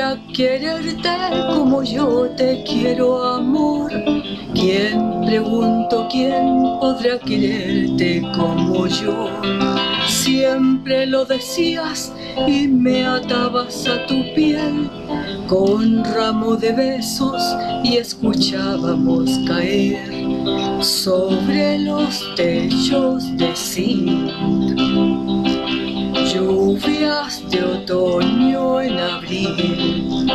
podrá quererte como yo te quiero, amor? ¿Quién, pregunto, quién podrá quererte como yo? Siempre lo decías y me atabas a tu piel con ramo de besos y escuchábamos caer sobre los techos de zinc lluvias de otoño en abril.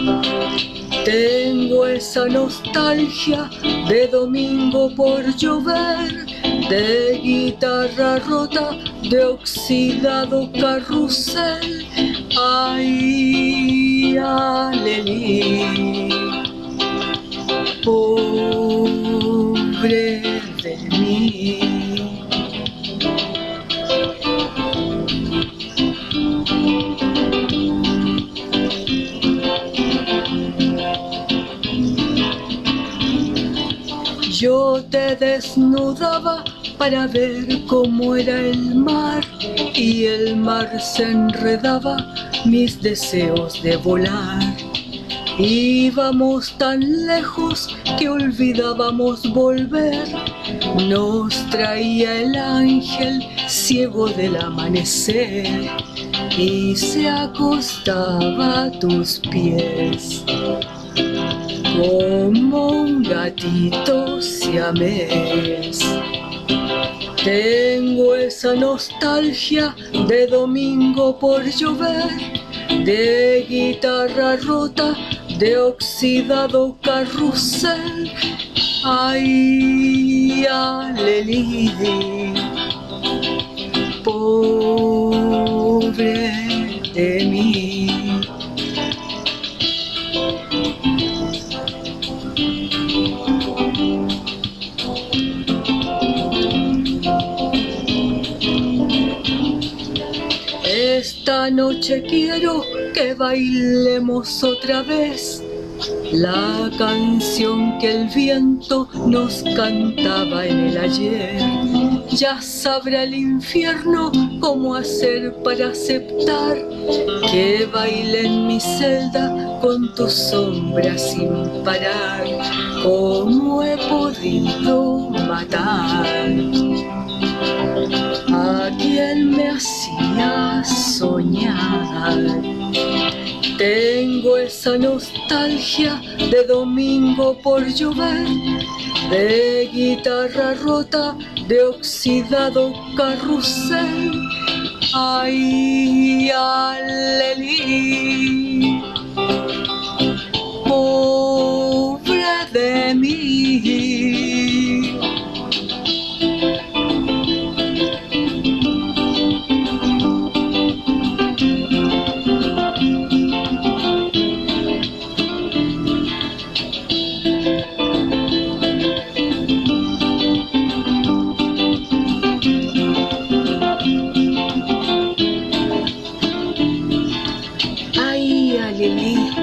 Tengo esa nostalgia de domingo por llover, de guitarra rota, de oxidado carrusel. Ay, alelí, pobre de mí. Yo te desnudaba para ver cómo era el mar, y el mar se enredaba mis deseos de volar. Íbamos tan lejos que olvidábamos volver. Nos traía el ángel ciego del amanecer y se acostaba a tus pies como un gatito siamés. Tengo esa nostalgia de domingo por llover, de guitarra rota, de oxidado carrusel. Ay, alelí, pobre de mí. Esta noche quiero que bailemos otra vez la canción que el viento nos cantaba en el ayer. Ya sabrá el infierno cómo hacer para aceptar que baile en mi celda con tu sombra sin parar. ¿Cómo he podido matar a quien me hacía soñar? Tengo esa nostalgia de domingo por llover, de guitarra rota, de oxidado carrusel. Ay, alelí, pobre de mí. Ay, alelí,